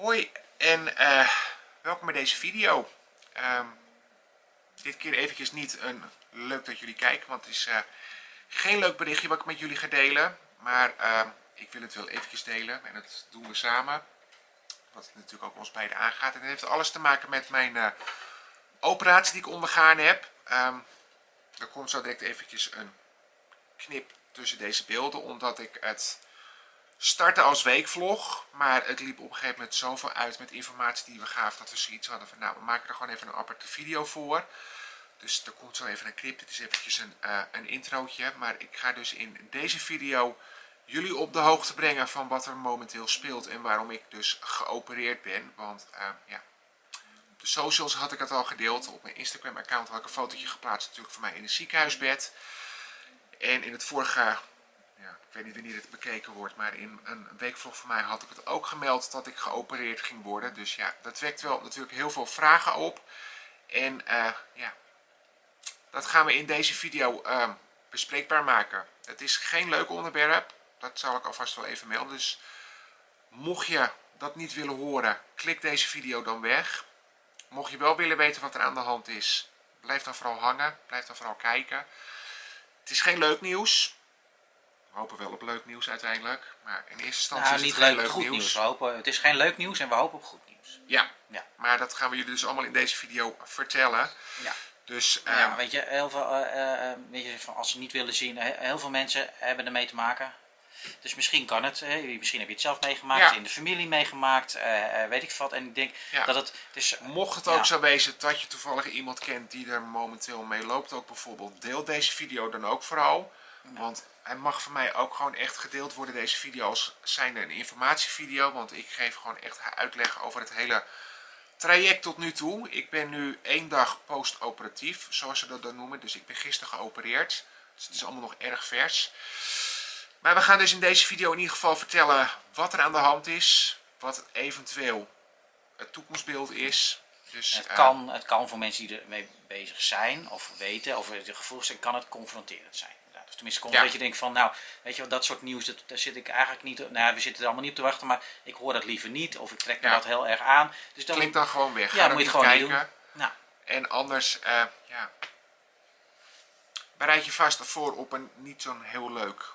Hoi en welkom bij deze video. Dit keer eventjes niet een leuk dat jullie kijken, want het is geen leuk berichtje wat ik met jullie ga delen. Maar ik wil het wel eventjes delen en dat doen we samen. Wat natuurlijk ook ons beiden aangaat. En het heeft alles te maken met mijn operatie die ik ondergaan heb. Er komt zo direct eventjes een knip tussen deze beelden, omdat ik het startte als weekvlog, maar het liep op een gegeven moment zoveel uit met informatie die we gaven dat we zoiets hadden van, nou, we maken er gewoon even een aparte video voor. Dus er komt zo even een knip. Dit is eventjes een introotje, maar ik ga dus in deze video jullie op de hoogte brengen van wat er momenteel speelt en waarom ik dus geopereerd ben. Want ja, op de socials had ik het al gedeeld. Op mijn Instagram account had ik een fotootje geplaatst natuurlijk van mij in een ziekenhuisbed. En in het vorige, ja, ik weet niet wanneer het bekeken wordt, maar in een weekvlog van mij had ik het ook gemeld dat ik geopereerd ging worden. Dus ja, dat wekt wel natuurlijk heel veel vragen op. En ja, dat gaan we in deze video bespreekbaar maken. Het is geen leuk onderwerp, dat zal ik alvast wel even melden. Dus mocht je dat niet willen horen, klik deze video dan weg. Mocht je wel willen weten wat er aan de hand is, blijf dan vooral hangen, blijf dan vooral kijken. Het is geen leuk nieuws. We hopen wel op leuk nieuws uiteindelijk. Maar in eerste instantie is het geen leuk goed nieuws. nieuws. We hopen, het is geen leuk nieuws en we hopen op goed nieuws. Ja, Ja. Maar dat gaan we jullie dus allemaal in deze video vertellen. Ja. Dus Ja, weet je, heel veel, weet je, als ze niet willen zien, heel veel mensen hebben ermee te maken. Dus misschien kan het, misschien heb je het zelf meegemaakt, Ja. in de familie meegemaakt, weet ik wat. En ik denk Ja. dat het is. mocht het ook zo wezen dat je toevallig iemand kent die er momenteel mee loopt, ook bijvoorbeeld, deel deze video dan ook vooral. Want hij mag van mij ook gewoon echt gedeeld worden, deze video, als zijnde een informatievideo. Want ik geef gewoon echt uitleg over het hele traject tot nu toe. Ik ben nu 1 dag post-operatief, zoals ze dat dan noemen. Dus ik ben gisteren geopereerd. Dus het is allemaal nog erg vers. Maar we gaan dus in deze video in ieder geval vertellen wat er aan de hand is. Wat eventueel het toekomstbeeld is. Dus, Het kan voor mensen die ermee bezig zijn of weten of de gevoelens zijn, kan het confronterend zijn. Of tenminste, dat je denkt van, nou, weet je wat, dat soort nieuws, daar zit ik eigenlijk niet, nou, we zitten er allemaal niet op te wachten, maar ik hoor dat liever niet of ik trek me dat heel erg aan. Dus dan klik dan gewoon weg. Ja, Ga moet je niet gewoon kijken. niet doen. Nou. En anders, ja, bereid je vast ervoor op een niet zo'n heel leuk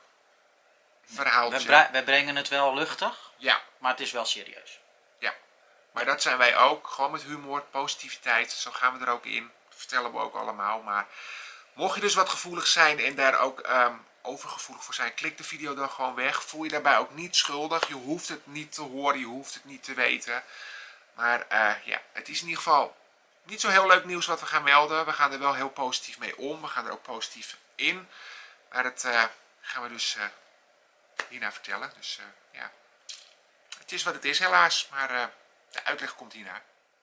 verhaaltje. We brengen het wel luchtig, Ja. maar het is wel serieus. Ja, maar dat zijn wij ook. Gewoon met humor, positiviteit. Zo gaan we er ook in. Dat vertellen we ook allemaal. Maar mocht je dus wat gevoelig zijn en daar ook overgevoelig voor zijn, klik de video dan gewoon weg. Voel je daarbij ook niet schuldig. Je hoeft het niet te horen, je hoeft het niet te weten. Maar ja, het is in ieder geval niet zo heel leuk nieuws wat we gaan melden. We gaan er wel heel positief mee om. We gaan er ook positief in. Maar dat gaan we dus hierna vertellen. Dus ja, het is wat het is helaas. Maar de uitleg komt hierna.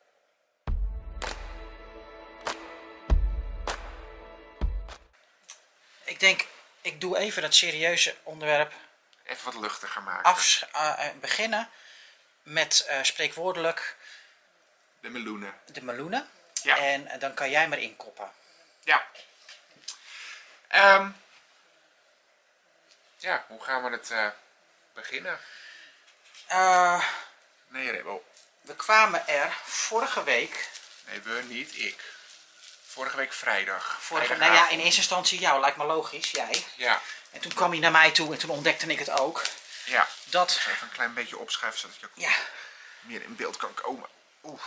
Ik denk, ik doe even dat serieuze onderwerp Even wat luchtiger maken. beginnen met spreekwoordelijk De meloenen. de meloenen. Ja. En dan kan jij maar inkoppen. Ja. Ja, hoe gaan we het beginnen? Nee, Rebel. We kwamen er vorige week. Nee, we niet. Ik. Vorige week vrijdag. Nou ja, in eerste instantie jou, lijkt me logisch, jij. Ja. En toen kwam hij naar mij toe en toen ontdekte ik het ook. Ja. Dat. Even een klein beetje opschuiven zodat je ook meer in beeld kan komen. Oeh.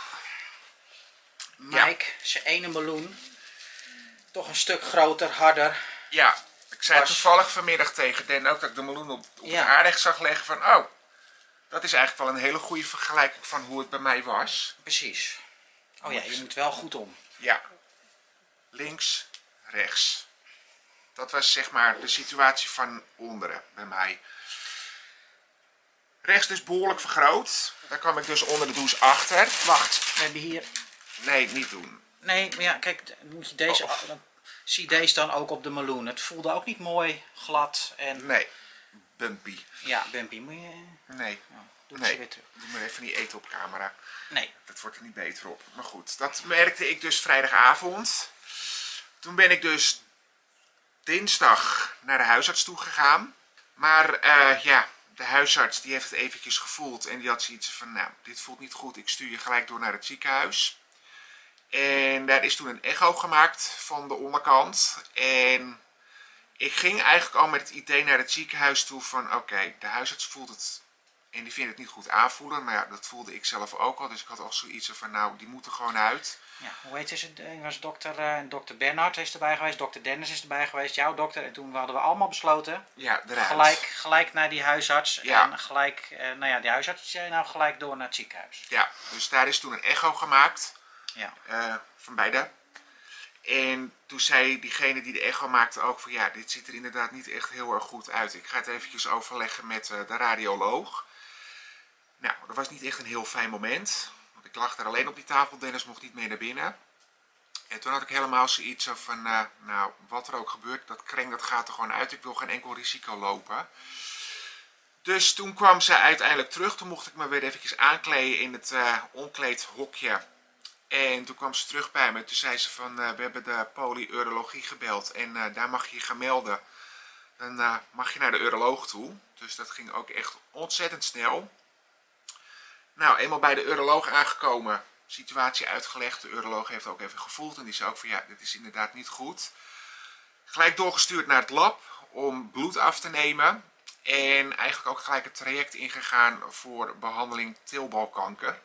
Mike, zijn ene meloen, toch een stuk groter, harder. Ja, ik zei toevallig vanmiddag tegen Den ook dat ik de meloen op het aanrecht zag leggen van, oh, dat is eigenlijk wel een hele goede vergelijking van hoe het bij mij was. Precies. Oh ja, je moet wel goed om. Ja. Links, rechts. Dat was zeg maar de situatie van onderen bij mij. Rechts dus behoorlijk vergroot. Daar kwam ik dus onder de douche achter. Wacht, we hebben hier. Nee, niet doen. Nee, maar ja, kijk, moet je deze. Dan zie deze dan ook op de meloen. Het voelde ook niet mooi, glad en. Nee, bumpy. Ja, bumpy. Moet je. Nee. Doe ze weer terug. Doe maar even niet eten op camera. Nee. Dat wordt er niet beter op. Maar goed, dat merkte ik dus vrijdagavond. Toen ben ik dus dinsdag naar de huisarts toe gegaan. Maar ja, de huisarts die heeft het eventjes gevoeld en die had zoiets van, nou, dit voelt niet goed, ik stuur je gelijk door naar het ziekenhuis. En daar is toen een echo gemaakt van de onderkant. En ik ging eigenlijk al met het idee naar het ziekenhuis toe van, oké, de huisarts voelt het en die vindt het niet goed aanvoelen. Maar ja, dat voelde ik zelf ook al, dus ik had al zoiets van, nou, die moet er gewoon uit. Ja, hoe heet het? Was dokter Bernhard is erbij geweest, dokter Dennis is erbij geweest, jouw dokter. En toen hadden we allemaal besloten, Ja, eruit. gelijk naar die huisarts. Ja. En gelijk, die huisarts zei nou gelijk door naar het ziekenhuis. Ja, dus daar is toen een echo gemaakt. Ja. Van beide. En toen zei diegene die de echo maakte ook van, ja, dit ziet er inderdaad niet echt heel erg goed uit. Ik ga het eventjes overleggen met de radioloog. Nou, dat was niet echt een heel fijn moment. Want ik lag daar alleen op die tafel, Dennis mocht niet mee naar binnen. En toen had ik helemaal zoiets van, nou, wat er ook gebeurt, dat kreng dat gaat er gewoon uit. Ik wil geen enkel risico lopen. Dus toen kwam ze uiteindelijk terug. Toen mocht ik me weer eventjes aankleden in het omkleedhokje. En toen kwam ze terug bij me. Toen zei ze van, we hebben de polyurologie gebeld. En daar mag je je gaan melden. Dan mag je naar de uroloog toe. Dus dat ging ook echt ontzettend snel. Nou, eenmaal bij de uroloog aangekomen. Situatie uitgelegd. De uroloog heeft ook even gevoeld. En die zei ook van, ja, dit is inderdaad niet goed. Gelijk doorgestuurd naar het lab om bloed af te nemen. En eigenlijk ook gelijk het traject ingegaan voor behandeling teelbalkanker.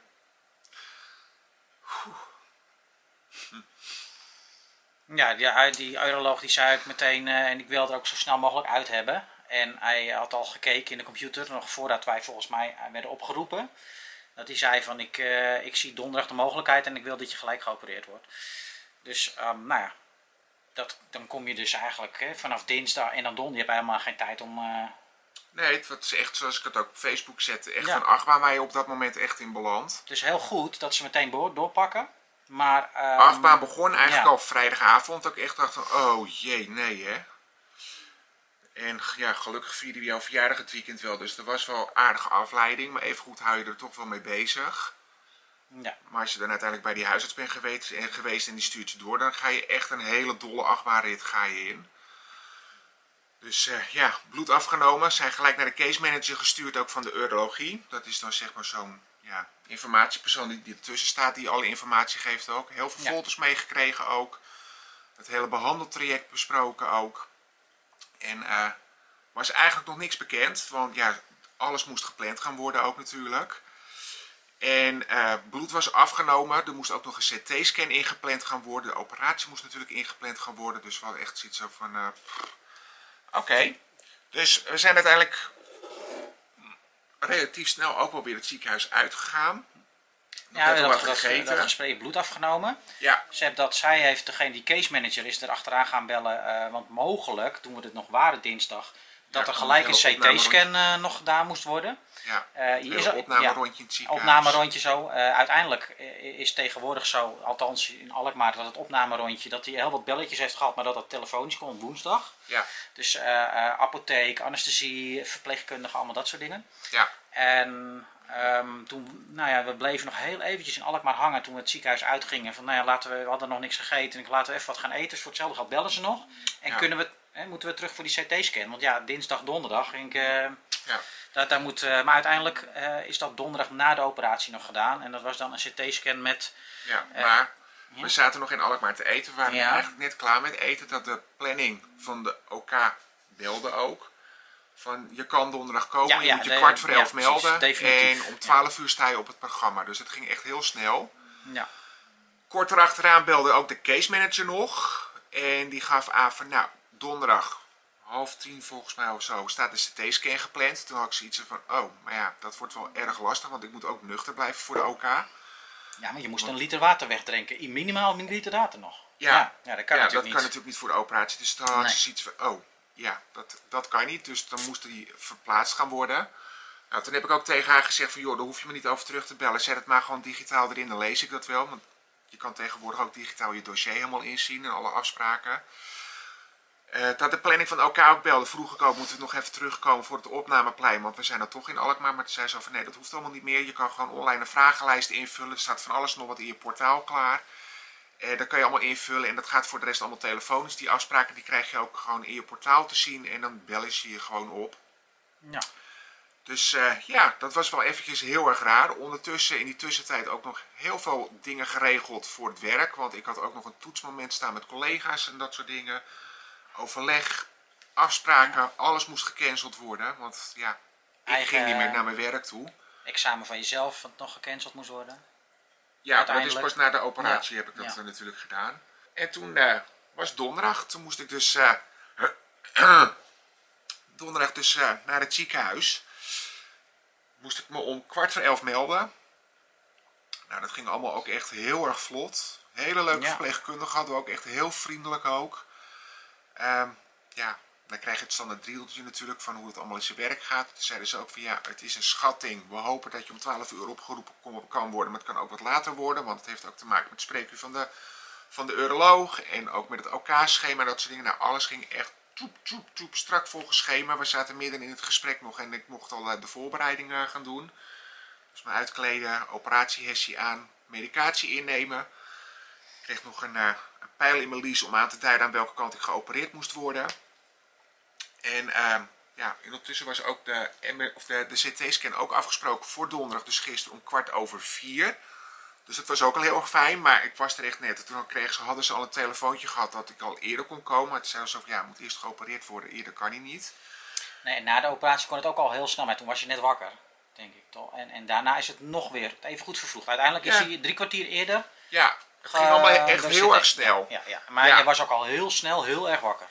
Ja, die uroloog die zei ook meteen, en ik wil er ook zo snel mogelijk uit hebben. En hij had al gekeken in de computer, nog voordat wij volgens mij werden opgeroepen. Dat hij zei van, ik zie donderdag de mogelijkheid en ik wil dat je gelijk geopereerd wordt. Dus, nou ja, dan kom je dus eigenlijk vanaf dinsdag en dan donderdag. Je hebt helemaal geen tijd om... Nee, het is echt zoals ik het ook op Facebook zette. Echt Ja. een achtbaan waar je op dat moment echt in belandt. Het is heel goed dat ze meteen doorpakken. Maar, Achtbaan begon eigenlijk ja. al vrijdagavond. Dat ik echt dacht van, oh jee, nee hè. En ja, gelukkig vierde we jouw verjaardag het weekend wel. Dus er was wel aardige afleiding. Maar evengoed hou je er toch wel mee bezig. Ja. Maar als je dan uiteindelijk bij die huisarts bent geweest en die stuurt je door. Dan ga je echt een hele dolle achtbaanrit ga je in. Dus ja, bloed afgenomen. Zijn gelijk naar de case manager gestuurd, ook van de urologie. Dat is dan zeg maar zo'n informatiepersoon die ertussen staat, die alle informatie geeft ook. Heel veel folders meegekregen ook. Het hele behandeltraject besproken ook. En was eigenlijk nog niks bekend, want ja, alles moest gepland gaan worden ook natuurlijk. En bloed was afgenomen. Er moest ook nog een CT-scan ingepland gaan worden. De operatie moest natuurlijk ingepland gaan worden. Dus we hadden echt zoiets van... Oké. Dus we zijn uiteindelijk relatief snel ook wel weer het ziekenhuis uitgegaan. Ja, dat gesprek bloed afgenomen. Ja. Zij heeft, degene die case manager is, er achteraan gaan bellen. Want mogelijk, toen we het nog waren dinsdag, dat er gelijk een CT-scan nog gedaan moest worden. Ja, een opnamerondje in het ziekenhuis. Opnamerondje zo. Uiteindelijk is tegenwoordig zo, althans in Alkmaar, dat het opnamerondje, dat hij heel wat belletjes heeft gehad, maar dat het telefonisch kon op woensdag. Ja. Dus apotheek, anesthesie, verpleegkundige, allemaal dat soort dingen. Ja. En toen, we bleven nog heel eventjes in Alkmaar hangen toen we het ziekenhuis uitgingen. Van, we hadden nog niks gegeten en laten we even wat gaan eten. Dus voor hetzelfde geld bellen ze nog. En moeten we terug voor die CT-scan. Want ja, dinsdag, donderdag ging ik... maar uiteindelijk is dat donderdag na de operatie nog gedaan. En dat was dan een CT-scan met... Ja, maar we zaten nog in Alkmaar te eten. We waren eigenlijk net klaar met eten. Dat de planning van de OK belde ook. Van, je kan donderdag komen, je moet je 11:15 melden. Definitief. En om 12 uur sta je op het programma. Dus het ging echt heel snel. Ja. Kort erachteraan belde ook de case manager nog. En die gaf aan van, nou, donderdag 9:30 volgens mij of zo staat de CT-scan gepland. Toen had ik zoiets van, oh, maar ja, dat wordt wel erg lastig. Want ik moet ook nuchter blijven voor de OK. Ja, maar je moest een liter water wegdrinken. Minimaal een liter water nog. Ja, dat kan natuurlijk niet voor de operatie. Dus dan had ze zoiets van, oh, ja, dat kan niet. Dus dan moest die verplaatst gaan worden. Nou, toen heb ik ook tegen haar gezegd van, joh, daar hoef je me niet over terug te bellen. Zet het maar gewoon digitaal erin, dan lees ik dat wel. Want je kan tegenwoordig ook digitaal je dossier helemaal inzien en alle afspraken. Dat de planning van OK ook belde, vroeg ik ook, moeten we nog even terugkomen voor het opnameplein. Want we zijn er toch in Alkmaar. Maar toen zei ze van, nee, dat hoeft allemaal niet meer. Je kan gewoon online een vragenlijst invullen. Er staat van alles nog wat in je portaal klaar. Dat kan je allemaal invullen en dat gaat voor de rest allemaal telefonisch. Die afspraken die krijg je ook gewoon in je portaal te zien en dan bellen ze je gewoon op. Ja. Dus ja, dat was wel eventjes heel erg raar. Ondertussen, in die tussentijd ook nog heel veel dingen geregeld voor het werk. Want ik had ook nog een toetsmoment staan met collega's en dat soort dingen. Overleg, afspraken, alles moest gecanceld worden. Want ja, ik ging niet meer naar mijn werk toe. Examen van jezelf, wat nog gecanceld moest worden. Ja, dat is pas na de operatie heb ik dat natuurlijk gedaan. En toen was donderdag. Toen moest ik dus donderdag dus naar het ziekenhuis. Moest ik me om 11:15 melden. Nou, dat ging allemaal ook echt heel erg vlot. Hele leuke verpleegkundige hadden we ook, echt heel vriendelijk ook. Ja, dan krijg je het standaard driedeltje natuurlijk van hoe het allemaal in zijn werk gaat. Toen zeiden ze ook van ja, het is een schatting. We hopen dat je om 12 uur opgeroepen kan worden, maar het kan ook wat later worden. Want het heeft ook te maken met het spreekuur van de uroloog en ook met het OK-schema en dat soort dingen. Nou, alles ging echt toep strak volgens schema. We zaten midden in het gesprek nog en ik mocht al de voorbereidingen gaan doen. Dus me uitkleden, operatiehessie aan, medicatie innemen. Ik kreeg nog een pijl in mijn lies om aan te duiden aan welke kant ik geopereerd moest worden. En ja, ondertussen was ook de CT-scan ook afgesproken voor donderdag, dus gisteren om 4:15. Dus dat was ook al heel erg fijn, maar ik was er echt net. Toen hadden ze al een telefoontje gehad dat ik al eerder kon komen. Maar toen zeiden ze van ja, moet eerst geopereerd worden, eerder kan hij niet. Nee, na de operatie kon het ook al heel snel, maar toen was je net wakker, denk ik toch. En daarna is het nog weer even goed vervroegd. Uiteindelijk is hij 3 kwartier eerder. Ja, het ging allemaal echt heel erg snel. Ja. Maar je was ook al heel snel heel erg wakker.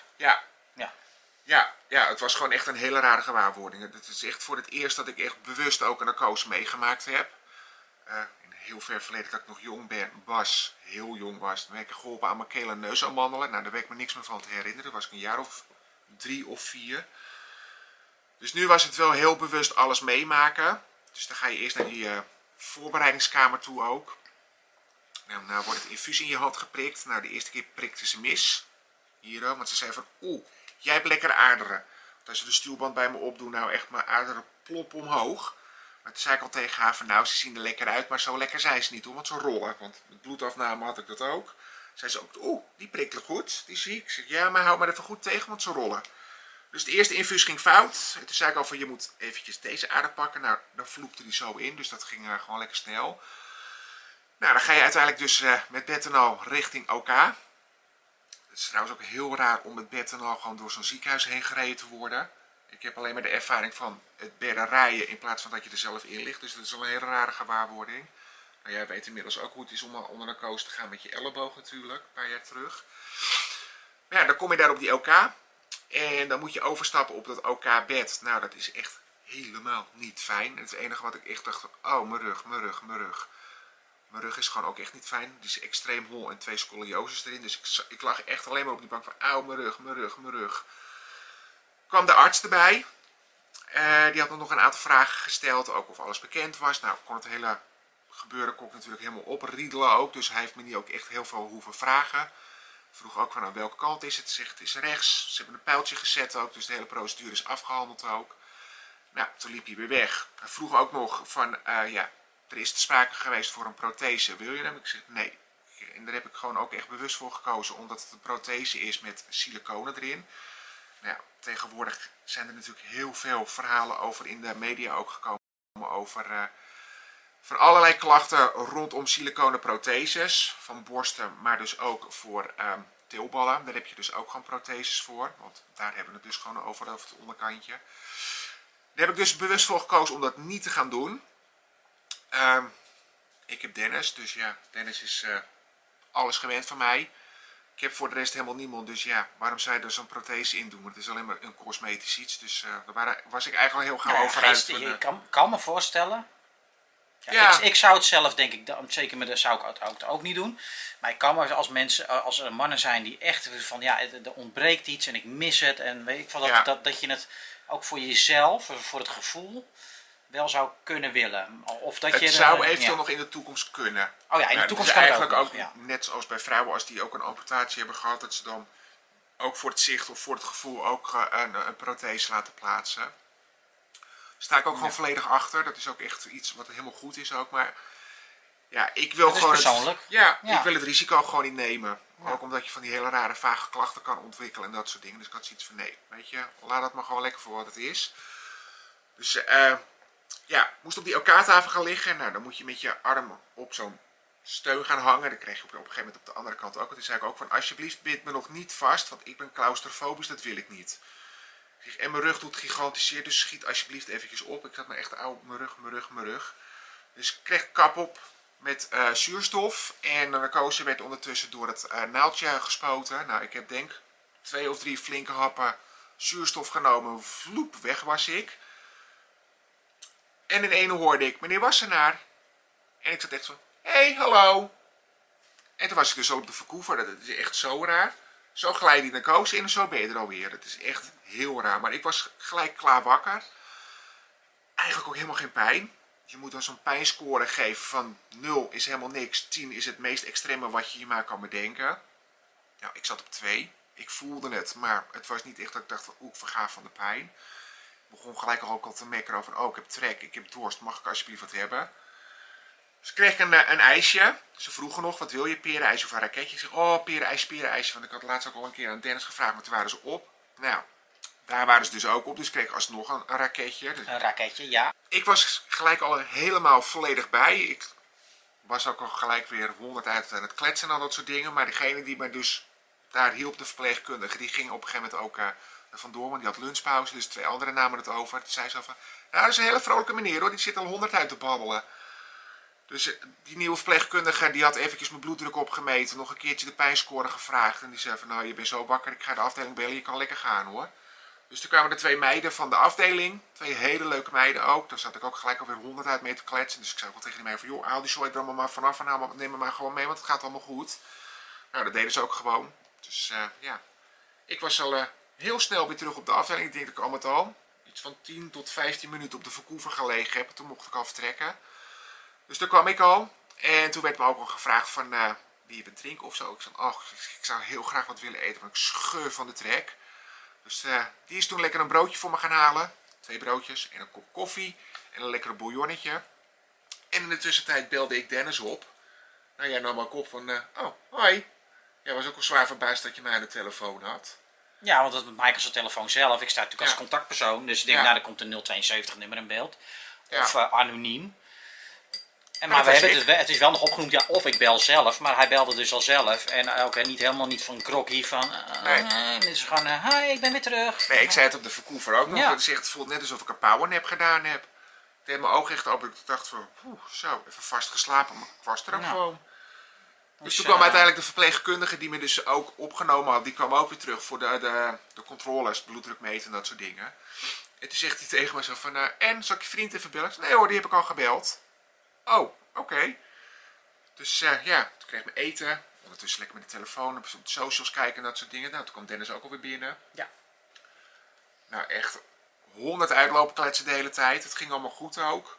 Ja, het was gewoon echt een hele rare gewaarwording. Het is echt voor het eerst dat ik echt bewust ook een narcose meegemaakt heb. In heel ver verleden dat ik nog heel jong was. Toen werd ik geholpen aan mijn keel- en neusamandelen. Nou, daar werd ik me niks meer van te herinneren. Toen was ik een jaar of 3 of 4. Dus nu was het wel heel bewust alles meemaken. Dus dan ga je eerst naar die voorbereidingskamer toe ook. En dan wordt het infuus in je hand geprikt. Nou, de eerste keer prikte ze mis. Hier, want ze zei van, jij hebt lekker aderen. Want als ze de stuwband bij me opdoen, nou echt mijn aderen plop omhoog. Maar toen zei ik al tegen haar van, nou, ze zien er lekker uit, maar zo lekker zijn ze niet hoor, want ze rollen. Want met bloedafname had ik dat ook. Zei ze ook, die prikkelen goed, die zie ik. Ik zeg, ja, maar hou maar even goed tegen, want ze rollen. Dus de eerste infuus ging fout. En toen zei ik al van, je moet eventjes deze ader pakken. Nou, dan vloepte die zo in, dus dat ging gewoon lekker snel. Nou, dan ga je uiteindelijk dus met Bethanol richting OK. Het is trouwens ook heel raar om met Bethanol gewoon door zo'n ziekenhuis heen gereden te worden. Ik heb alleen maar de ervaring van het bedden rijden in plaats van dat je er zelf in ligt. Dus dat is wel een hele rare gewaarwording. Nou, jij weet inmiddels ook hoe het is om onder narcose te gaan met je elleboog natuurlijk, een paar jaar terug. Maar ja, dan kom je daar op die OK. En dan moet je overstappen op dat OK-bed. Nou, dat is echt helemaal niet fijn. En het enige wat ik echt dacht, mijn rug. Mijn rug is gewoon ook echt niet fijn. Die is extreem hol en 2 scolioses erin. Dus ik lag echt alleen maar op die bank van, mijn rug. Kwam de arts erbij. Die had nog een aantal vragen gesteld, ook of alles bekend was. Nou, kon het hele gebeuren kon ik natuurlijk helemaal opriedelen ook. Dus hij heeft me niet ook echt heel veel hoeven vragen. Vroeg ook van, aan welke kant is het? Zegt, het is rechts. Ze hebben een pijltje gezet ook, dus de hele procedure is afgehandeld ook. Nou, toen liep hij weer weg. Hij vroeg ook nog van, er is te sprake geweest voor een prothese. Wil je hem? Ik zeg, nee. En daar heb ik gewoon ook echt bewust voor gekozen, omdat het een prothese is met siliconen erin. Nou, tegenwoordig zijn er natuurlijk heel veel verhalen over in de media ook gekomen over van allerlei klachten rondom siliconen protheses. Van borsten, maar dus ook voor teelballen. Daar heb je dus ook gewoon protheses voor. Want daar hebben we het dus gewoon over het onderkantje. Daar heb ik dus bewust voor gekozen om dat niet te gaan doen. Ik heb Dennis, dus ja, Dennis is alles gewend van mij. Ik heb voor de rest helemaal niemand, dus ja, waarom zou je er zo'n prothese in doen? Het is alleen maar een cosmetisch iets, dus daar was ik eigenlijk al heel gauw over uit. Je kan me voorstellen. Ja. Ik zou het zelf, denk ik, zeker met de zou ik het ook niet doen. Maar ik kan me als er mannen zijn die echt van, ja, er ontbreekt iets en ik mis het. En weet ik van dat je het ook voor jezelf, voor het gevoel, wel zou kunnen willen. Of dat het zou eventueel nog in de toekomst kunnen. Oh ja, in de toekomst kan het eigenlijk ook. Ja. Net zoals bij vrouwen, als die ook een amputatie hebben gehad, dat ze dan ook voor het zicht of voor het gevoel ook een prothese laten plaatsen. Daar sta ik ook gewoon volledig achter. Dat is ook echt iets wat helemaal goed is ook. Maar ja, ik wil gewoon persoonlijk. Ik wil het risico gewoon niet nemen. Ja. Ook omdat je van die hele rare vage klachten kan ontwikkelen en dat soort dingen. Dus ik had zoiets van, nee, weet je, laat dat maar gewoon lekker voor wat het is. Dus ja, moest op die OK-tafel gaan liggen. Nou, dan moet je met je arm op zo'n steun gaan hangen. Dan kreeg je op een gegeven moment op de andere kant ook. Toen zei ik ook van, alsjeblieft bind me nog niet vast, want ik ben claustrofobisch, dat wil ik niet. En mijn rug doet gigantisch zeer, dus schiet alsjeblieft eventjes op. Ik had me echt mijn rug. Dus ik kreeg kap op met zuurstof. En de narcose werd ondertussen door het naaldje gespoten. Nou, ik heb denk 2 of 3 flinke happen zuurstof genomen. Vloep, weg was ik. En in ene hoorde ik, meneer Wassenaar. En ik zat echt zo, hey, hallo. En toen was ik dus al op de Vancouver. Dat is echt zo raar. Zo glij je die narcose in en zo ben je er alweer. Dat is echt heel raar. Maar ik was gelijk klaar wakker. Eigenlijk ook helemaal geen pijn. Je moet dan zo'n pijnscore geven van 0 is helemaal niks. 10 is het meest extreme wat je je maar kan bedenken. Nou, ik zat op 2. Ik voelde het, maar het was niet echt dat ik dacht van, ik verga van de pijn. Ik begon gelijk ook al te mekkeren over, ik heb trek, ik heb dorst, mag ik alsjeblieft wat hebben? Dus ik kreeg een ijsje. Ze vroegen nog, wat wil je, perenijsje of een raketje? Ik zeg, perenijsje, want ik had laatst ook al een keer aan Dennis gevraagd, maar toen waren ze op. Nou, daar waren ze dus ook op, dus ik kreeg alsnog een raketje. Dus een raketje, ja. ik was gelijk al helemaal volledig bij. Ik was ook al gelijk weer 100 uit aan het kletsen en al dat soort dingen. Maar degene die mij dus daar hielp, de verpleegkundige, die ging op een gegeven moment ook er vandoor. Want die had lunchpauze, dus 2 anderen namen het over. Toen zei ze van, nou, dat is een hele vrolijke meneer hoor, die zit al 100 uit te babbelen. Dus die nieuwe verpleegkundige die had eventjes mijn bloeddruk opgemeten. Nog een keertje de pijnscore gevraagd. En die zei van, nou, je bent zo wakker, ik ga de afdeling bellen, je kan lekker gaan hoor. Dus toen kwamen er 2 meiden van de afdeling. 2 hele leuke meiden ook. Daar zat ik ook gelijk alweer 100 uit mee te kletsen. Dus ik zei ook wel tegen die meiden van, joh, haal die zooi er allemaal maar vanaf en neem me maar gewoon mee, want het gaat allemaal goed. Nou, dat deden ze ook gewoon. Dus ja, ik was al heel snel weer terug op de afdeling. Ik denk dat ik al met al iets van 10 tot 15 minuten op de Vancouver gelegen heb. Toen mocht ik al vertrekken. Dus toen kwam ik al. En toen werd me ook al gevraagd van, wie je bent drinken of zo. Ik zei, ik zou heel graag wat willen eten, want ik scheur van de trek. Dus die is toen lekker een broodje voor me gaan halen. 2 broodjes en een kop koffie en een lekkere bouillonnetje. En in de tussentijd belde ik Dennis op. Nou, jij nam ook op van, hoi. Jij was ook al zwaar verbaasd dat je mij aan de telefoon had. Ja, want dat Michael zijn telefoon zelf. Ik sta natuurlijk als contactpersoon. Dus ik denk, nou, er komt een 072 nummer in beeld. Of anoniem. Maar het is wel nog opgenoemd, ja, of ik bel zelf. Maar hij belde dus al zelf. En ook helemaal niet van groggy van... Dus gewoon, hi, ik ben weer terug. Nee, ik zei het op de Vancouver ook nog. Ja. Het voelt net alsof ik een powernap gedaan heb. Ik deed mijn ogen echt open. Ik dacht van, zo, even vast geslapen. Maar ik was er ook gewoon. Dus toen kwam uiteindelijk de verpleegkundige die me dus ook opgenomen had. Die kwam ook weer terug voor de controles, bloeddruk meten en dat soort dingen. En toen zegt hij tegen me zo van, en, zal ik je vriend even bellen? Nee hoor, die heb ik al gebeld. Oh, oké. Dus ja, toen kreeg ik mijn eten. Ondertussen lekker met de telefoon, op de socials kijken en dat soort dingen. Nou, toen kwam Dennis ook alweer binnen. Ja. Nou, echt 100 uitlopen kletsen de hele tijd. Het ging allemaal goed ook.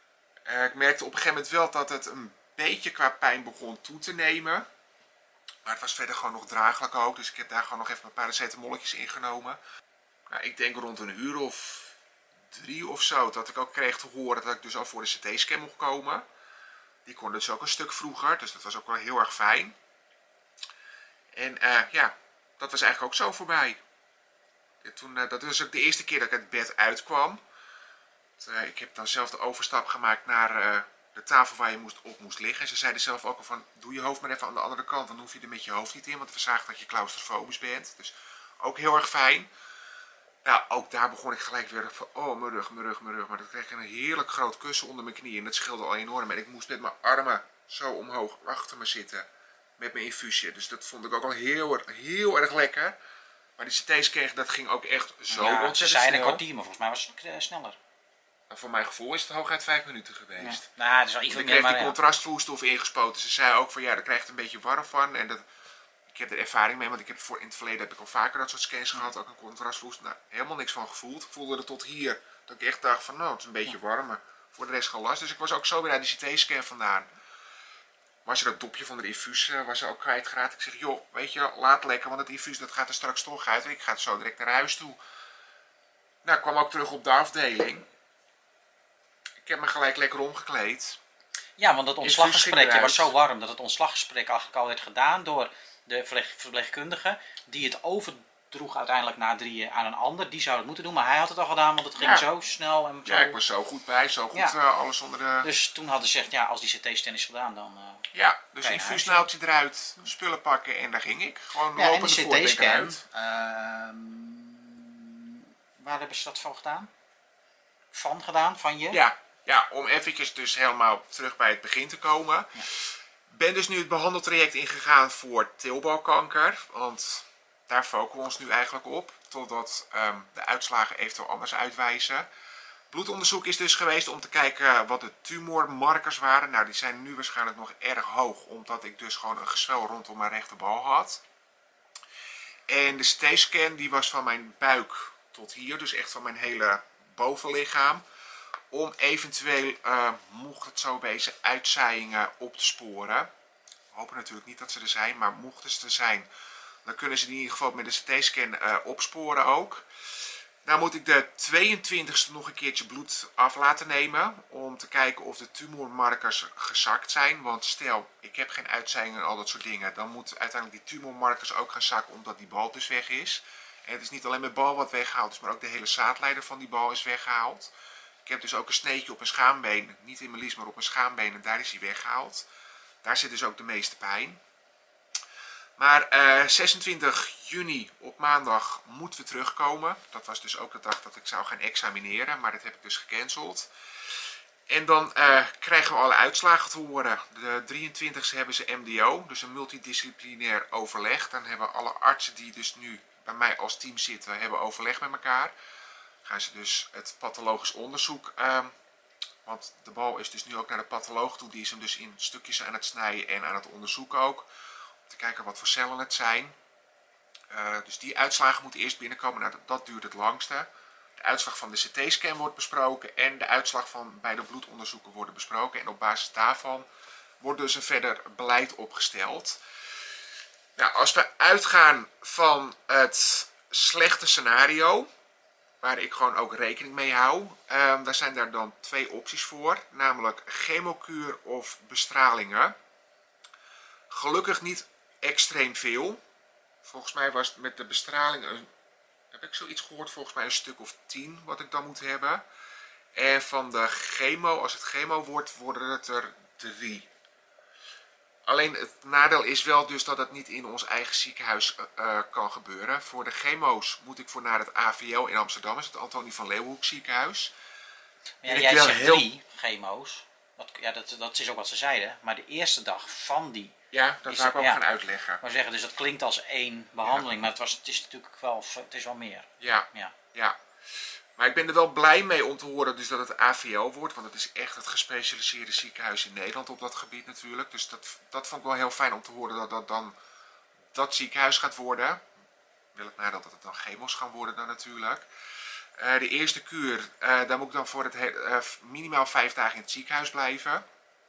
Ik merkte op een gegeven moment wel dat het een beetje qua pijn begon toe te nemen. Maar het was verder gewoon nog draaglijk ook. Dus ik heb daar gewoon nog even een paar paracetamolletjes ingenomen. Nou, ik denk rond een uur of 3 of zo. Dat ik ook kreeg te horen dat ik dus al voor de CT-scan mocht komen. Die kon dus ook een stuk vroeger. Dus dat was ook wel heel erg fijn. En ja, dat was eigenlijk ook zo voorbij. Dat was ook de eerste keer dat ik het bed uitkwam. Ik heb dan zelf de overstap gemaakt naar de tafel waar je op moest liggen. En ze zeiden zelf ook al van, doe je hoofd maar even aan de andere kant. Dan hoef je er met je hoofd niet in, want we zagen dat je claustrofobisch bent. Dus ook heel erg fijn. Nou, ook daar begon ik gelijk weer van, mijn rug. Maar dan kreeg ik een heerlijk groot kussen onder mijn knie. En dat scheelde al enorm. En ik moest met mijn armen zo omhoog achter me zitten. Met mijn infusie. Dus dat vond ik ook al heel erg lekker. Maar die CT-scan, dat ging ook echt zo ontzettend snel. Ze zeiden een kwartier, maar volgens mij was het sneller. Nou, voor mijn gevoel is het hooguit 5 minuten geweest. Ja. Nou, dat is wel iets meer. Ik kreeg die contrastvloeistof ingespoten. Ze zei ook van, ja, daar krijg je een beetje warm van. En dat... Ik heb er ervaring mee, want in het verleden heb ik al vaker dat soort scans gehad, ook een contrastvloeistof. Nou, helemaal niks van gevoeld. Ik voelde er tot hier, dat ik echt dacht van, nou, het is een beetje warm, maar voor de rest geen last. Dus ik was ook zo weer uit die CT-scan vandaan. Was er dat dopje van de infuus, was er ook kwijtgeraakt. Ik zeg, joh, weet je, laat lekker, want het infuus dat gaat er straks toch uit. Ik ga zo direct naar huis toe. Nou, ik kwam ook terug op de afdeling. Ik heb me gelijk lekker omgekleed. Ja, want het ontslaggesprek was zo warm dat het ontslaggesprek eigenlijk al werd gedaan door de verpleegkundige die het over droeg uiteindelijk na 3 aan een ander. Die zou het moeten doen, maar hij had het al gedaan, want het ging zo snel. En zo. Ja, ik was zo goed bij, zo goed alles onder de... Dus toen hadden ze gezegd, ja, als die CT-scan is gedaan, dan... ja, dus infuusnaaldje eruit, spullen pakken en daar ging ik. Gewoon lopende voordenker uit. Waar hebben ze dat van gedaan? Van je? Ja, om eventjes dus helemaal terug bij het begin te komen. Ja. Ben dus nu het behandeltraject ingegaan voor teelbalkanker. Want daar focussen we ons nu eigenlijk op. Totdat de uitslagen eventueel anders uitwijzen. Bloedonderzoek is dus geweest om te kijken wat de tumormarkers waren. Nou, die zijn nu waarschijnlijk nog erg hoog. Omdat ik dus gewoon een gezwel rondom mijn rechterbal had. En de CT-scan die was van mijn buik tot hier. Dus echt van mijn hele bovenlichaam. Om eventueel, mocht het zo wezen, uitzaaiingen op te sporen. We hopen natuurlijk niet dat ze er zijn, maar mochten ze er zijn, dan kunnen ze die in ieder geval met de CT-scan opsporen ook. Nou moet ik de 22e nog een keertje bloed af laten nemen. Om te kijken of de tumormarkers gezakt zijn. Want stel, ik heb geen uitzaaiingen en al dat soort dingen. Dan moeten uiteindelijk die tumormarkers ook gaan zakken omdat die bal dus weg is. En het is niet alleen mijn bal wat weggehaald is, maar ook de hele zaadleider van die bal is weggehaald. Ik heb dus ook een sneetje op mijn schaambeen, niet in mijn lies, maar op mijn schaambeen en daar is hij weggehaald. Daar zit dus ook de meeste pijn. Maar 26 juni op maandag moeten we terugkomen. Dat was dus ook de dag dat ik zou gaan examineren, maar dat heb ik dus gecanceld. En dan krijgen we alle uitslagen te horen. De 23e hebben ze MDO, dus een multidisciplinair overleg. Dan hebben alle artsen die dus nu bij mij als team zitten, hebben overleg met elkaar. Gaan ze dus het pathologisch onderzoek, want de bal is dus nu ook naar de patholoog toe, die is hem dus in stukjes aan het snijden en aan het onderzoeken ook. Om te kijken wat voor cellen het zijn. Dus die uitslagen moeten eerst binnenkomen, nou, dat duurt het langste. De uitslag van de CT-scan wordt besproken en de uitslag van beide bloedonderzoeken worden besproken. En op basis daarvan wordt dus een verder beleid opgesteld. Nou, als we uitgaan van het slechte scenario, waar ik gewoon ook rekening mee hou. Daar zijn daar dan 2 opties voor. Namelijk chemokuur of bestralingen. Gelukkig niet extreem veel. Volgens mij was het met de bestraling, heb ik zoiets gehoord, volgens mij een stuk of 10 wat ik dan moet hebben. En van de chemo, als het chemo wordt, worden het er 3. Alleen het nadeel is wel dus dat het niet in ons eigen ziekenhuis kan gebeuren. Voor de chemo's moet ik voor naar het AVL in Amsterdam, is het Antonie van Leeuwenhoek ziekenhuis. Ja, jij zegt 3 chemo's. Dat is ook wat ze zeiden. Maar de eerste dag van die... Ja, dat zou ik ook gaan uitleggen. Maar zeggen, dus dat klinkt als 1 behandeling, maar het is natuurlijk wel, het is wel meer. Ja. Maar ik ben er wel blij mee om te horen dus dat het AVL wordt. Want het is echt het gespecialiseerde ziekenhuis in Nederland op dat gebied natuurlijk. Dus dat vond ik wel heel fijn om te horen dat dan dat ziekenhuis gaat worden. Wil ik nadat het dan chemo's gaan worden dan natuurlijk. De eerste kuur, daar moet ik dan voor het minimaal 5 dagen in het ziekenhuis blijven.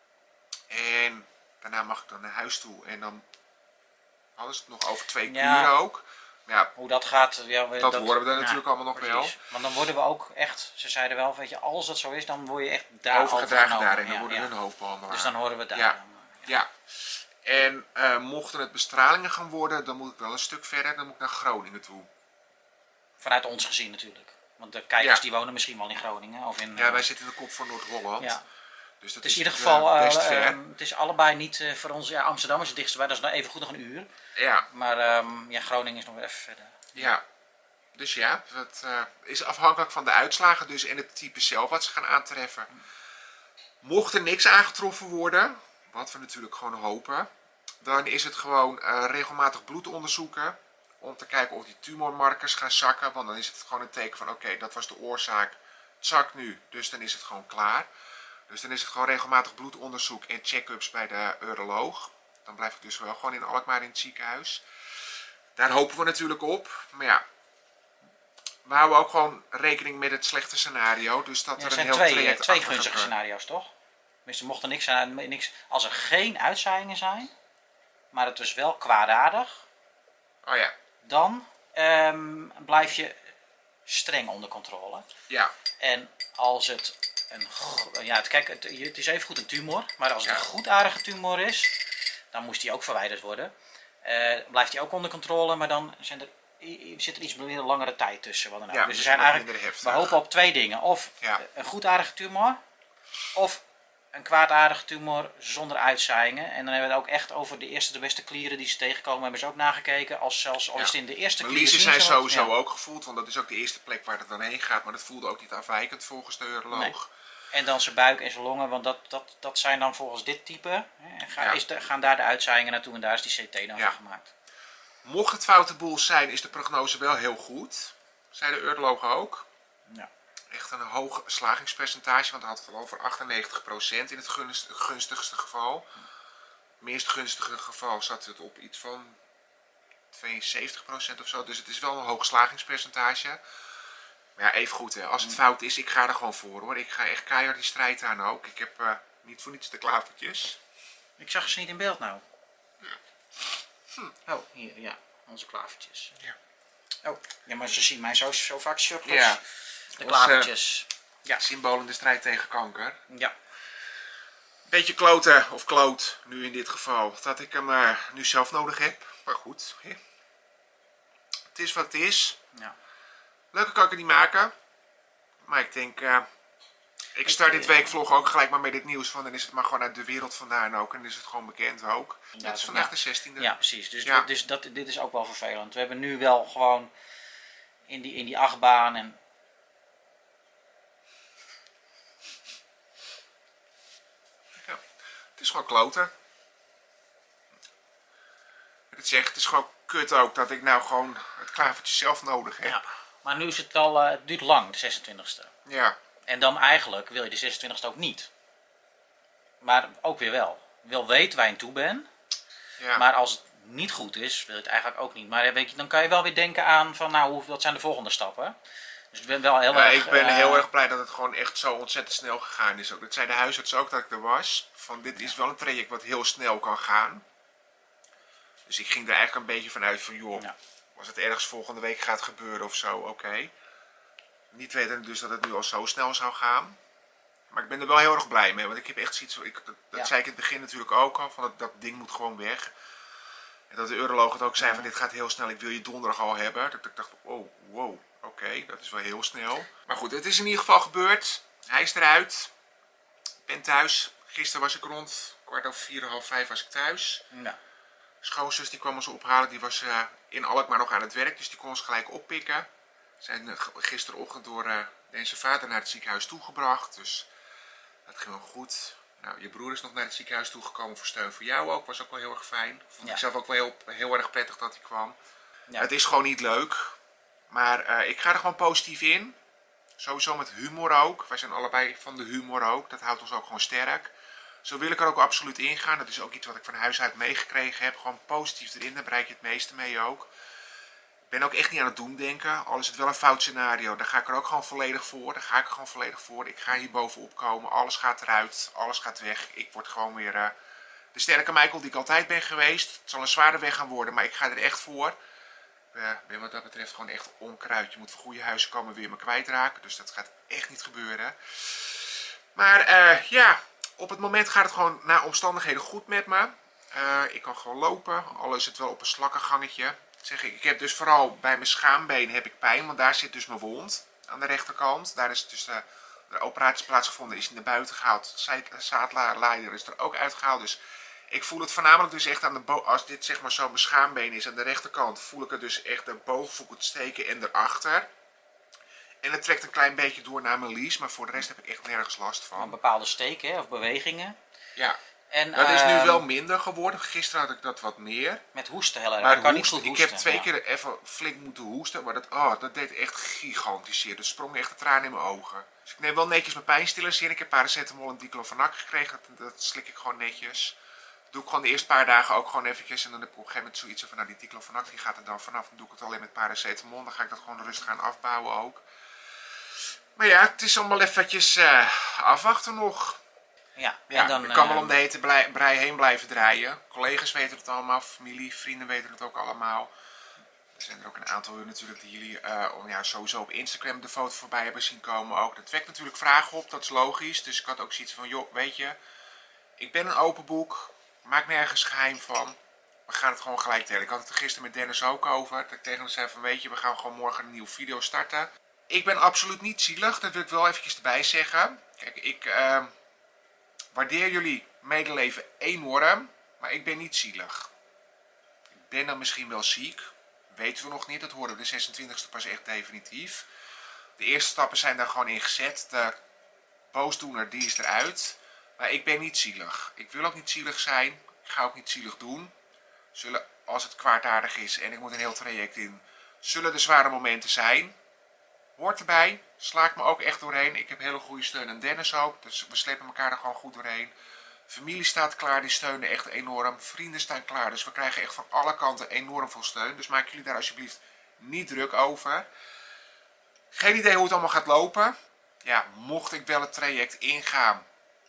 En daarna mag ik dan naar huis toe. En dan hadden ze het nog over 2 kuren ook. Ja, hoe dat gaat, dat horen we dan natuurlijk allemaal nog wel. Want dan worden we ook echt, ze zeiden wel, weet je, als dat zo is, dan word je echt daar overgedragen daarin. Dan worden we een hoofdbehandelaar. Dus dan horen we daar. Ja. En mochten het bestralingen gaan worden, dan moet ik wel een stuk verder. Dan moet ik naar Groningen toe. Vanuit ons gezien natuurlijk. Want de kijkers die wonen misschien wel in Groningen. Of in, wij zitten in de kop van Noord-Holland. Ja. Dus dat het is in ieder geval best ver. Het is allebei niet voor ons. Ja, Amsterdam is het dichtst bij, dat is nou even goed nog een uur. Ja. Maar Groningen is nog weer even verder. Ja. Dus ja, dat is afhankelijk van de uitslagen dus en het type zelf wat ze gaan aantreffen. Mocht er niks aangetroffen worden, wat we natuurlijk gewoon hopen, dan is het gewoon regelmatig bloed onderzoeken. Om te kijken of die tumormarkers gaan zakken. Want dan is het gewoon een teken van oké, dat was de oorzaak. Het zakt nu, dus dan is het gewoon klaar. Dus dan is het gewoon regelmatig bloedonderzoek en check-ups bij de uroloog. Dan blijf ik dus wel gewoon in Alkmaar in het ziekenhuis. Daar hopen we natuurlijk op. Maar ja, we houden ook gewoon rekening met het slechte scenario. Dus dat er een heel traject twee gunstige scenario's, toch? Tenminste, mocht er niks, als er geen uitzaaiingen zijn, maar het is wel kwaadaardig, dan blijf je streng onder controle. Ja. En als het het is even goed een tumor, maar als het een goedaardige tumor is, dan moest die ook verwijderd worden. Blijft die ook onder controle, maar dan zijn er zit er iets minder langere tijd tussen. Wat dan ook. Ja, Dus we zijn eigenlijk, we hopen op 2 dingen. Of een goedaardige tumor, of een kwaadaardige tumor zonder uitzaaiingen. En dan hebben we het ook echt over de eerste, de beste klieren die ze tegenkomen, hebben ze ook nagekeken. Als zelfs al is het in de eerste klieren. Liezen zijn sowieso ook gevoeld, want dat is ook de eerste plek waar het dan heen gaat. Maar dat voelde ook niet afwijkend volgens de uroloog. Nee. En dan zijn buik en zijn longen, want dat zijn dan volgens dit type. Gaan daar de uitzaaiingen naartoe en daar is die CT dan van gemaakt. Mocht het foute boel zijn, is de prognose wel heel goed. Zei de uroloog ook. Ja. Echt een hoog slagingspercentage, want hij had het al over 98% in het gunstigste geval. In het meest gunstige geval zat het op iets van 72% of zo. Dus het is wel een hoog slagingspercentage. Maar ja, even goed, hè. Als het fout is, ik ga er gewoon voor, hoor. Ik ga echt keihard die strijd aan ook. Ik heb niet voor niets de klavertjes. Ik zag ze niet in beeld nou. Oh, hier, ja. Onze klavertjes. Ja. Oh, ja, maar ze zien mij zo vaak shirtless. Ja. De klavertjes. Symbool in de strijd tegen kanker. Ja. Beetje kloten, of kloot, nu in dit geval. Dat ik hem nu zelf nodig heb. Maar goed, hè. Het is wat het is. Ja. Leuker kan ik het niet maken. Maar ik denk, ik start dit weekvlog ook gelijk maar met dit nieuws van. Dan is het maar gewoon uit de wereld vandaan ook. En dan is het gewoon bekend ook. Ja, het is vandaag de 16e. Ja, precies. Dus dit is ook wel vervelend. We hebben nu wel gewoon in die achtbaan en... Ja, het is gewoon kloten. Het is gewoon kut ook dat ik nou gewoon het klavertje zelf nodig heb. Ja, maar nu is het wel, het duurt lang, de 26e. Ja. En dan eigenlijk wil je de 26e ook niet. Maar ook weer wel. Wel weten waar je aan toe bent. Ja. Maar als het niet goed is, wil je het eigenlijk ook niet. Maar dan kan je wel weer denken aan van, nou, wat zijn de volgende stappen? Dus ik ben wel heel erg... Ik ben heel erg blij dat het gewoon echt zo ontzettend snel gegaan is. Dat zei de huisarts ook dat ik er was. Van dit is wel een traject wat heel snel kan gaan. Dus ik ging er eigenlijk een beetje vanuit van, joh, als het ergens volgende week gaat gebeuren of zo, oké. Niet weten dus dat het nu al zo snel zou gaan. Maar ik ben er wel heel erg blij mee, want ik heb echt zoiets, dat zei ik in het begin natuurlijk ook al, van dat ding moet gewoon weg. En dat de uroloog het ook zei van dit gaat heel snel, ik wil je donderdag al hebben. Dat ik dacht, oh, wow, oké, dat is wel heel snel. Maar goed, het is in ieder geval gebeurd. Hij is eruit. Ik ben thuis. Gisteren was ik rond 4:15, 5 was ik thuis. Ja. Schoonzus die kwam ons ophalen, die was in Alkmaar nog aan het werk, dus die kon ons gelijk oppikken. We zijn gisterochtend door deze vader naar het ziekenhuis toegebracht, dus dat ging wel goed. Nou, je broer is nog naar het ziekenhuis toegekomen voor steun voor jou ook, was ook wel heel erg fijn. Vond ik zelf ook wel heel erg prettig dat hij kwam. Ja. Het is gewoon niet leuk, maar ik ga er gewoon positief in. Sowieso met humor ook, wij zijn allebei van de humor ook, dat houdt ons ook gewoon sterk. Zo wil ik er ook absoluut in gaan. Dat is ook iets wat ik van huis uit meegekregen heb. Gewoon positief erin, daar bereik je het meeste mee ook. Ik ben ook echt niet aan het doemdenken. Al is het wel een fout scenario, daar ga ik er ook gewoon volledig voor. Ik ga hier bovenop komen, alles gaat eruit, alles gaat weg. Ik word gewoon weer de sterke Michael die ik altijd ben geweest. Het zal een zware weg gaan worden, maar ik ga er echt voor. Ik ben wat dat betreft gewoon echt onkruid. Je moet voor goede huizen komen weer me kwijtraken. Dus dat gaat echt niet gebeuren. Maar ja... Op het moment gaat het gewoon naar omstandigheden goed met me. Ik kan gewoon lopen. Al is het wel op een slakkengangetje. Ik heb dus vooral bij mijn schaambeen heb ik pijn. Want daar zit dus mijn wond. Aan de rechterkant. Daar is dus de operatie plaatsgevonden. Is naar buiten gehaald. De zaadleider is er ook uitgehaald. Dus ik voel het voornamelijk dus echt aan de als dit zeg maar zo mijn schaambeen is. Aan de rechterkant voel ik het dus echt erboven. Voel ik het steken en erachter. En het trekt een klein beetje door naar mijn lies, maar voor de rest heb ik echt nergens last van. Een bepaalde steken of bewegingen. Ja, en, dat is nu wel minder geworden. Gisteren had ik dat wat meer. Met hoesten heel erg. Maar kan niet goed hoesten. Ik heb 2 keer even flink moeten hoesten, maar dat deed echt gigantisch zeer. Er sprongen echt de tranen in mijn ogen. Dus ik neem wel netjes mijn pijnstillers in. Ik heb paracetamol en diclofenac gekregen. Dat slik ik gewoon netjes. Dat doe ik gewoon de eerste paar dagen ook gewoon eventjes. En dan heb ik op een gegeven moment zoiets van, nou die diclofenac die gaat er dan vanaf. Dan doe ik het alleen met paracetamol. Dan ga ik dat gewoon rustig aan afbouwen ook. Maar ja, het is allemaal eventjes afwachten nog. Ja, en dan, ik kan wel om de hete brei heen blijven draaien. Collega's weten het allemaal, familie, vrienden weten het ook allemaal. Er zijn er ook een aantal natuurlijk die jullie sowieso op Instagram de foto voorbij hebben zien komen ook. Dat wekt natuurlijk vragen op, dat is logisch. Dus ik had ook zoiets van, joh, weet je, ik ben een open boek. Maak nergens geheim van. we gaan het gewoon gelijk delen. Ik had het er gisteren met Dennis ook over. Dat ik tegen hem zei van, weet je, we gaan gewoon morgen een nieuwe video starten. Ik ben absoluut niet zielig, dat wil ik wel eventjes erbij zeggen. Kijk, ik waardeer jullie medeleven enorm, maar ik ben niet zielig. Ik ben dan misschien wel ziek, weten we nog niet, dat horen we de 26e pas echt definitief. De eerste stappen zijn daar gewoon in gezet, de boosdoener die is eruit, maar ik ben niet zielig. Ik wil ook niet zielig zijn, ik ga ook niet zielig doen. Zullen, als het kwaadaardig is en ik moet een heel traject in, zullen er zware momenten zijn. Hoort erbij, sla ik me ook echt doorheen. Ik heb hele goede steun en Dennis ook, dus we slepen elkaar er gewoon goed doorheen. Familie staat klaar, die steunen echt enorm. Vrienden staan klaar, dus we krijgen echt van alle kanten enorm veel steun. Dus maak jullie daar alsjeblieft niet druk over. Geen idee hoe het allemaal gaat lopen. Ja, mocht ik wel het traject ingaan,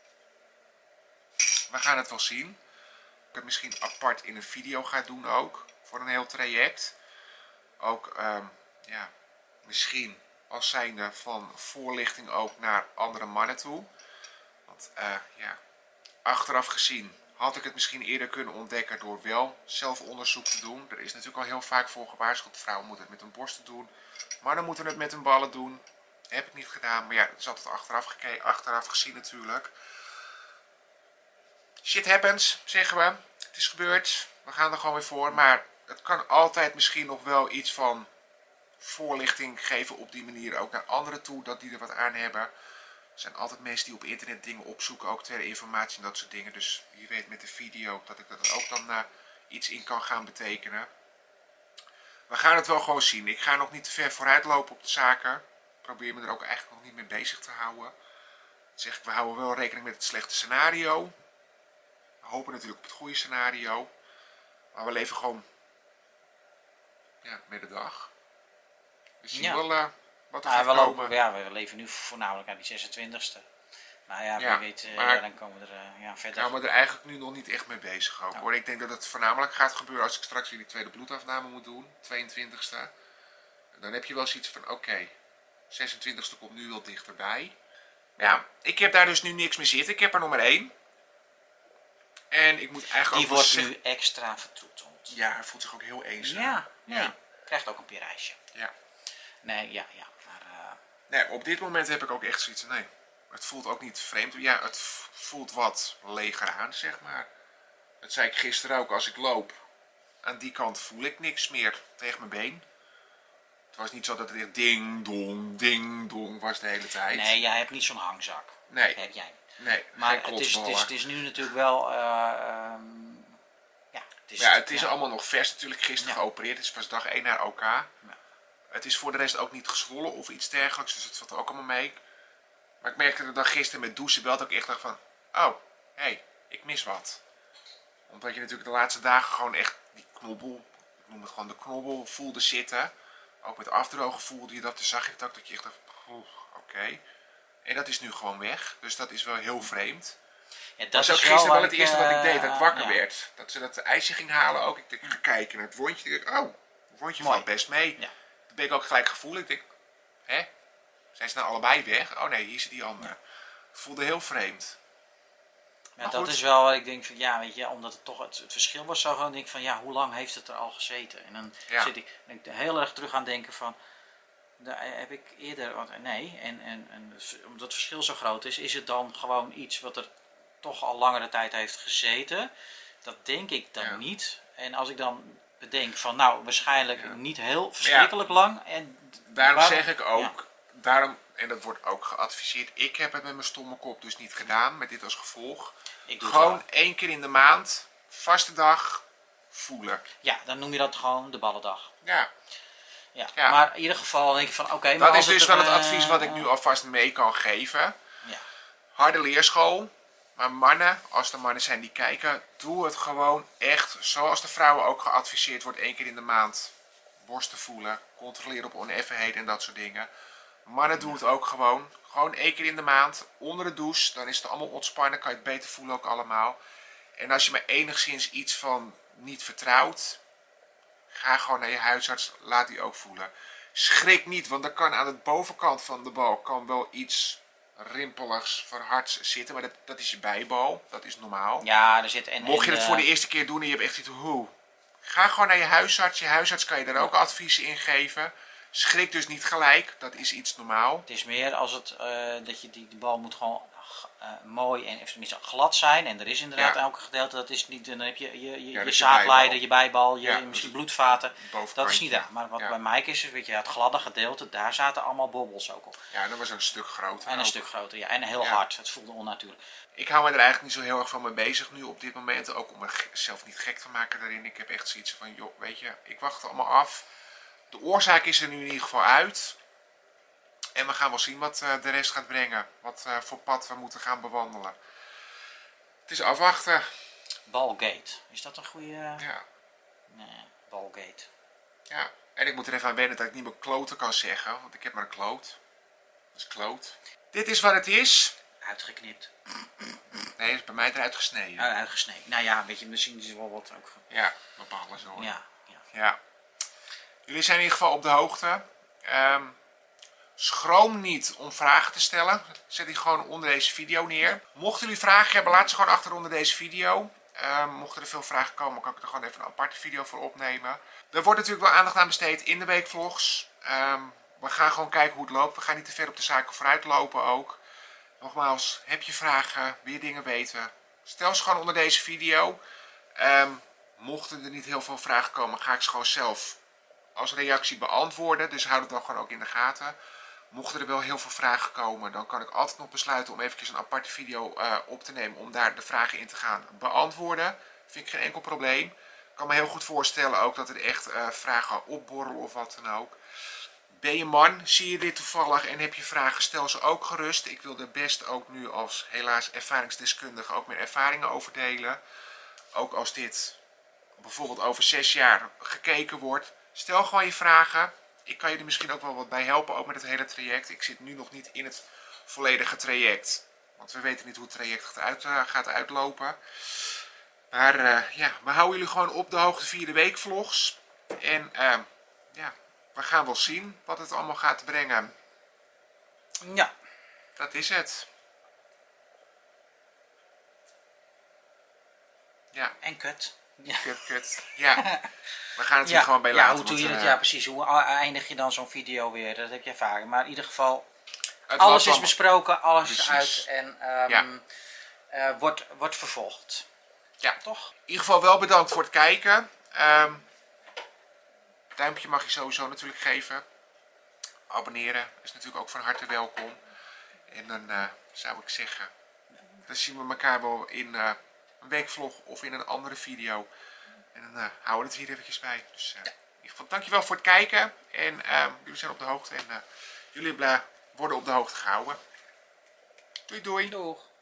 we gaan het wel zien. Ik het misschien apart in een video ga doen ook, voor een heel traject. Ook, ja, misschien als zijnde van voorlichting ook naar andere mannen toe. Want ja, achteraf gezien had ik het misschien eerder kunnen ontdekken door wel zelf onderzoek te doen. Er is natuurlijk al heel vaak voor gewaarschuwd, vrouwen moeten het met hun borsten doen. Mannen moeten het met hun ballen doen. Heb ik niet gedaan, maar ja, dat is altijd achteraf gezien natuurlijk. Shit happens, zeggen we. Het is gebeurd, we gaan er gewoon weer voor. Maar het kan altijd misschien nog wel iets van voorlichting geven op die manier ook naar anderen toe, dat die er wat aan hebben. Er zijn altijd mensen die op internet dingen opzoeken, ook ter informatie en dat soort dingen. Dus je weet met de video dat ik dat ook dan iets in kan gaan betekenen. We gaan het wel gewoon zien. Ik ga nog niet te ver vooruit lopen op de zaken. Ik probeer me er ook eigenlijk nog niet mee bezig te houden. Dat zeg ik, we houden wel rekening met het slechte scenario. We hopen natuurlijk op het goede scenario. Maar we leven gewoon, ja, met de dag. We zien wel wat er gaat komen. We leven nu voornamelijk aan die 26e. Maar ja, wie weet, dan komen we er verder. Nou, maar er eigenlijk nu nog niet echt mee bezig ook, hoor. Ik denk dat het voornamelijk gaat gebeuren als ik straks weer die tweede bloedafname moet doen, 22e. Dan heb je wel zoiets van, oké, 26e komt nu wel dichterbij. Ja, ik heb daar dus nu niks meer zitten. Ik heb er nog maar 1. En ik moet eigenlijk die wordt nu extra vertroeteld. Ja, hij voelt zich ook heel eenzaam. Ja, nee. Krijgt ook een pierijsje. Ja. Nee, ja. Maar, nee, op dit moment heb ik ook echt zoiets. Nee, het voelt ook niet vreemd. Ja, het voelt wat leger aan, zeg maar. Dat zei ik gisteren ook. Als ik loop, aan die kant voel ik niks meer tegen mijn been. Het was niet zo dat het echt ding dong was de hele tijd. Nee, jij hebt niet zo'n hangzak. Nee. Heb jij niet. Nee, maar het is nu natuurlijk wel... het is allemaal nog vers natuurlijk. Gisteren geopereerd. Het is pas dag 1 naar OK. Ja. Het is voor de rest ook niet gezwollen of iets dergelijks. Dus het valt ook allemaal mee. Maar ik merkte dat dan gisteren met douchen wel dat ik echt dacht van... Oh, hé, ik mis wat. Omdat je natuurlijk de laatste dagen gewoon echt die knobbel... Ik noem het gewoon de knobbel voelde zitten. Ook met afdrogen voelde je dat. Toen zag ik het ook dat je echt dacht... Oké. En dat is nu gewoon weg. Dus dat is wel heel vreemd. Ja, dat was ook gisteren wel het eerste wat ik deed. Dat ik wakker werd. Dat ze dat ijsje ging halen ook. Ik denk, ga kijken naar het wondje. Ik denk, het wondje valt best mee. Ja. Toen ben ik ook gelijk gevoelig. Ik denk, zijn ze nou allebei weg? Oh nee, hier is die andere. Het voelde heel vreemd. Ja, dat is wel wat ik denk van, ja, weet je, omdat het toch het verschil was zo, gewoon denk ik van, ja, hoe lang heeft het er al gezeten? En dan zit ik heel erg terug aan denken van, daar heb ik eerder, nee, en omdat het verschil zo groot is het dan gewoon iets wat er toch al langere tijd heeft gezeten? Dat denk ik dan niet. En als ik dan bedenk van, nou, waarschijnlijk niet heel verschrikkelijk lang. En daarom zeg ik ook, daarom, en dat wordt ook geadviseerd, ik heb het met mijn stomme kop dus niet gedaan, met dit als gevolg. Gewoon 1 keer in de maand, vaste dag, voelen. Ja, dan noem je dat gewoon de ballendag. Ja. Ja. Maar in ieder geval denk ik van, oké. Dat is dus wel het advies wat ik nu alvast mee kan geven. Ja. Harde leerschool. Maar mannen, als er mannen zijn die kijken, doe het gewoon echt zoals de vrouwen ook geadviseerd wordt 1 keer in de maand. Borsten voelen, controleren op oneffenheden en dat soort dingen. Mannen doen het ook gewoon. Gewoon 1 keer in de maand, onder de douche. Dan is het allemaal ontspannen, kan je het beter voelen ook allemaal. En als je me enigszins iets van niet vertrouwt, ga gewoon naar je huisarts, laat die ook voelen. Schrik niet, want er kan aan de bovenkant van de bal kan wel iets rimpeligs, verhards zitten. Maar dat is je bijbal, dat is normaal. Ja, er zit... Mocht je het voor de eerste keer doen en je hebt echt iets... Ga gewoon naar je huisarts. Je huisarts kan je daar ook adviezen in geven. Schrik dus niet gelijk, dat is iets normaal. Het is meer als het, dat je die bal moet gewoon mooi en tenminste glad zijn. En er is inderdaad elke gedeelte, dat is niet, dan heb je je zaadleider, je bijbal, misschien bloedvaten. Dat is niet aan. Maar wat bij Mike is, weet je, het gladde gedeelte, daar zaten allemaal bobbels ook op. Ja, dat was een stuk groter. En een stuk groter, ja. En heel hard. Het voelde onnatuurlijk. Ik hou me er eigenlijk niet zo heel erg van mee bezig nu op dit moment. Ook om mezelf niet gek te maken daarin. Ik heb echt zoiets van, joh, weet je, ik wacht het allemaal af. De oorzaak is er nu in ieder geval uit. En we gaan wel zien wat de rest gaat brengen. Wat voor pad we moeten gaan bewandelen. Het is afwachten. Ballgate. Is dat een goede... Ja. Nee, Ballgate. Ja. En ik moet er even aan wennen dat ik niet meer kloten kan zeggen. Want ik heb maar een kloot. Dus kloot. Dit is wat het is. Uitgeknipt. Nee, het is bij mij eruit gesneden. Uitgesneden. Nou ja, weet je, misschien is er wel wat ook... Ja, bepalen zo. Ja. Jullie zijn in ieder geval op de hoogte. Schroom niet om vragen te stellen. Zet die gewoon onder deze video neer. Mochten jullie vragen hebben, laat ze gewoon achter onder deze video. Mochten er veel vragen komen, kan ik er gewoon even een aparte video voor opnemen. Er wordt natuurlijk wel aandacht aan besteed in de weekvlogs. We gaan gewoon kijken hoe het loopt. We gaan niet te ver op de zaken vooruit lopen ook. Nogmaals, heb je vragen, wil je dingen weten? Stel ze gewoon onder deze video. Mochten er niet heel veel vragen komen, ga ik ze gewoon zelf als reactie beantwoorden. Dus houd het dan gewoon ook in de gaten. Mochten er wel heel veel vragen komen, dan kan ik altijd nog besluiten om eventjes een aparte video op te nemen. Om daar de vragen in te gaan beantwoorden. Vind ik geen enkel probleem. Ik kan me heel goed voorstellen ook dat er echt vragen opborrelen of wat dan ook. Ben je man, zie je dit toevallig en heb je vragen, stel ze ook gerust. Ik wil er best ook nu als helaas ervaringsdeskundige ook meer ervaringen over delen. Ook als dit bijvoorbeeld over 6 jaar gekeken wordt. Stel gewoon je vragen. Ik kan je er misschien ook wel wat bij helpen, ook met het hele traject. Ik zit nu nog niet in het volledige traject. Want we weten niet hoe het traject gaat uitlopen. Maar ja, we houden jullie gewoon op de hoogte via de weekvlogs. En ja, we gaan wel zien wat het allemaal gaat brengen. Ja. Dat is het. Ja. En kut. Ja. Kut. Ja. We gaan het hier gewoon bij laten. Ja, hoe doe je het? Ja, precies. Hoe eindig je dan zo'n video weer? Dat heb je ervaren. Maar in ieder geval, Het alles is besproken, alles is Precies. uit en wordt vervolgd. Ja. Toch? In ieder geval wel bedankt voor het kijken. Duimpje mag je sowieso natuurlijk geven. Abonneren is natuurlijk ook van harte welkom. En dan zou ik zeggen, dan zien we elkaar wel in een weekvlog of in een andere video. En dan houden we het hier eventjes bij. Dus in ieder geval dankjewel voor het kijken. En jullie zijn op de hoogte en jullie worden op de hoogte gehouden. Doei doei. Doeg.